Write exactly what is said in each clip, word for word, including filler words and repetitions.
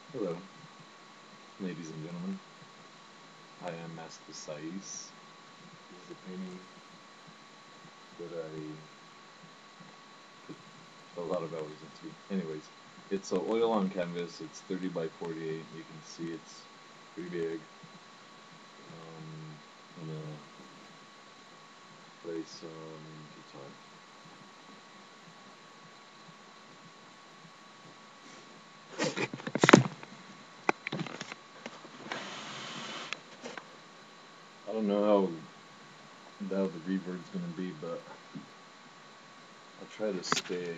Hello, ladies and gentlemen. I am Master Sais. This is a painting that I put a lot of hours into. Anyways, it's a oil on canvas. It's thirty by forty-eight. You can see it's pretty big. Um, I'm gonna play some guitar. I don't know how how the reverb's gonna be, but I'll try to stay.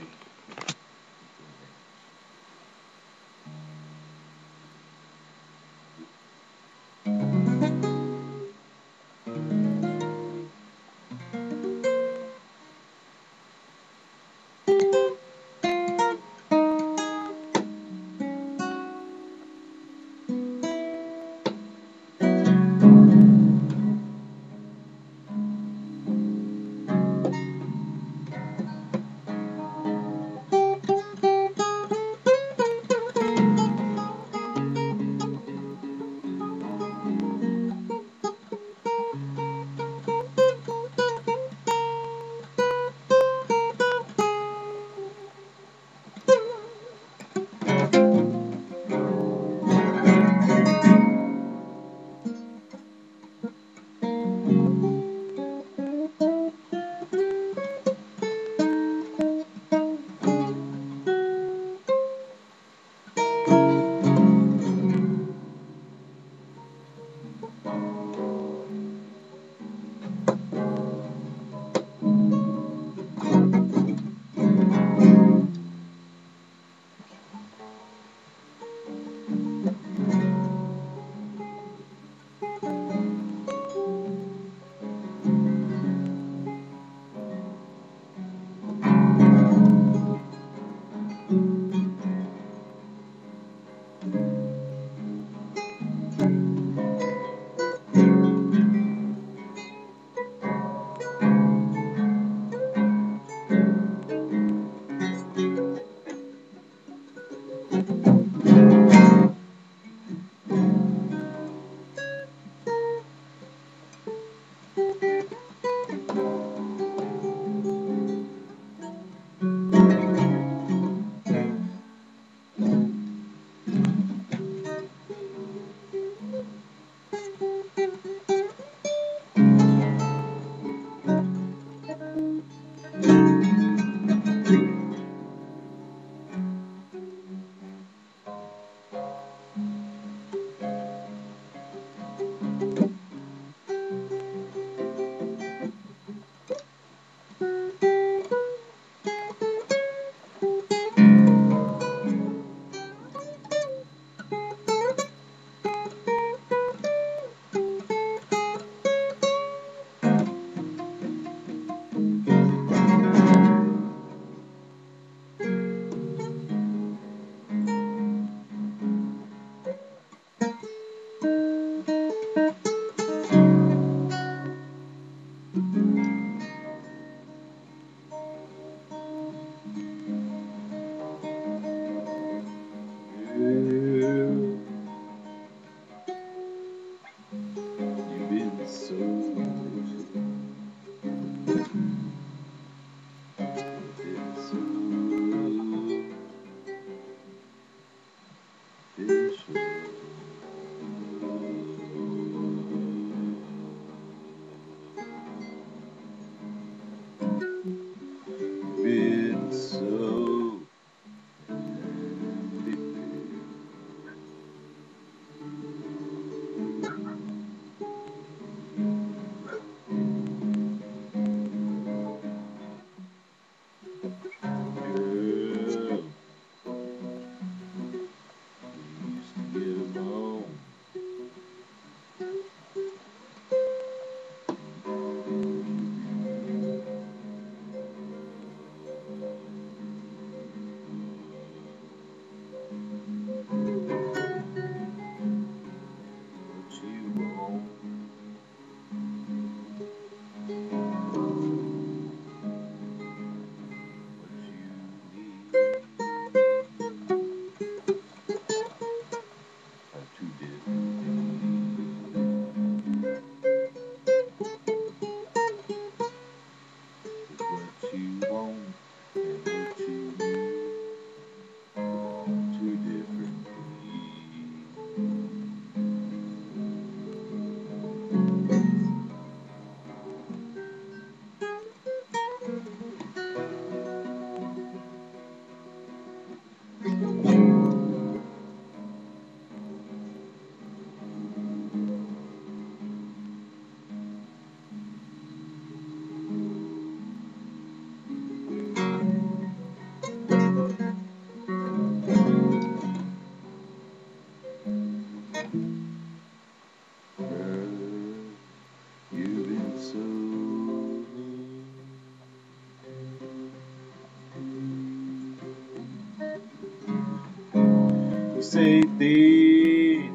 say things.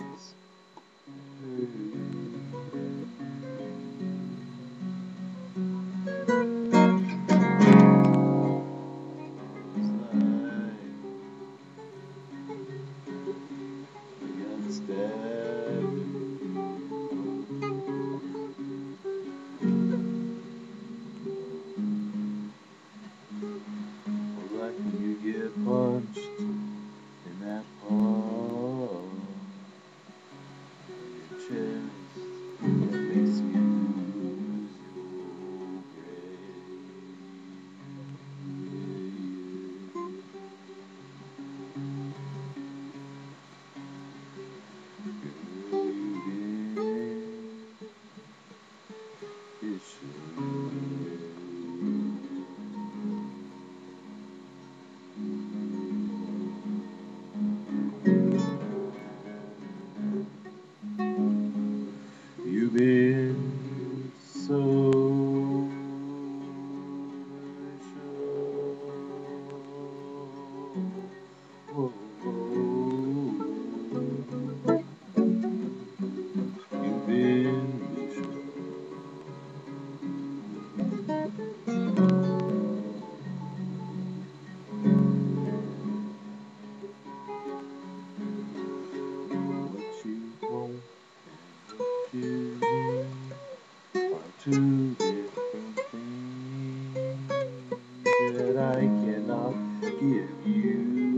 Like when you get punched in that palm of your chest, that makes you lose your brain. Girl, you get You've been so whoa, You've been what you want and what you need are two different things that I cannot give you.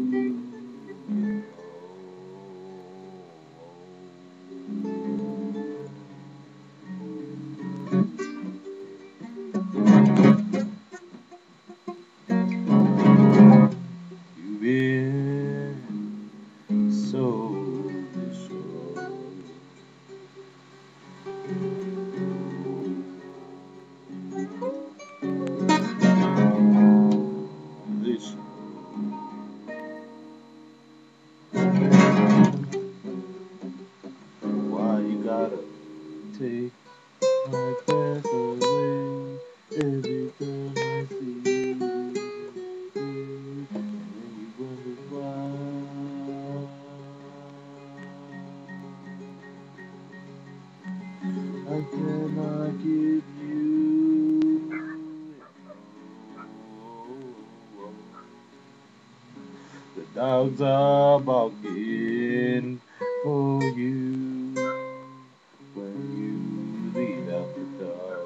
You've been so destroyed. Listen. Why you gotta take my breath away every time I see you? And then you wonder why I cannot give you. The dogs are barking for you when you leave out the door.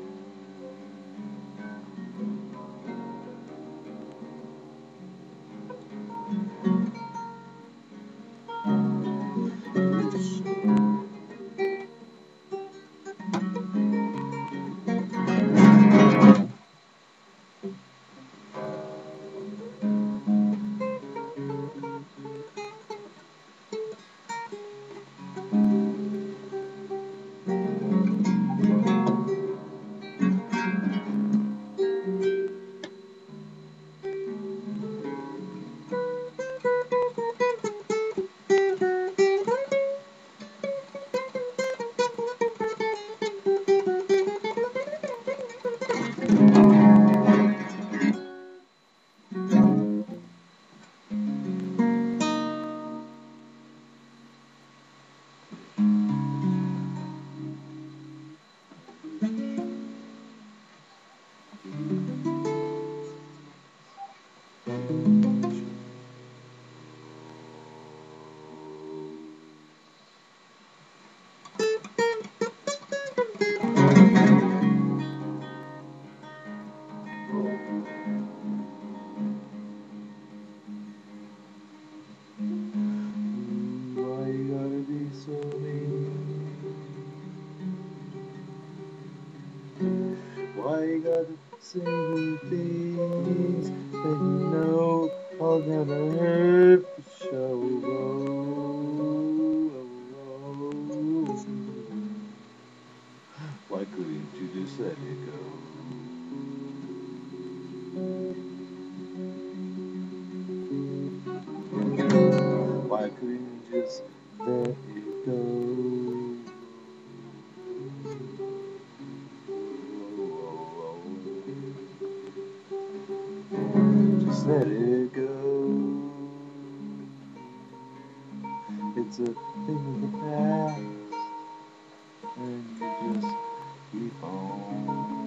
Why you gotta be so mean? Why you gotta say the things that you know are gonna hurt the show? Why couldn't you just let it go? Why couldn't you just let it go? Just let it go. it's a thing of the past, and you just keep on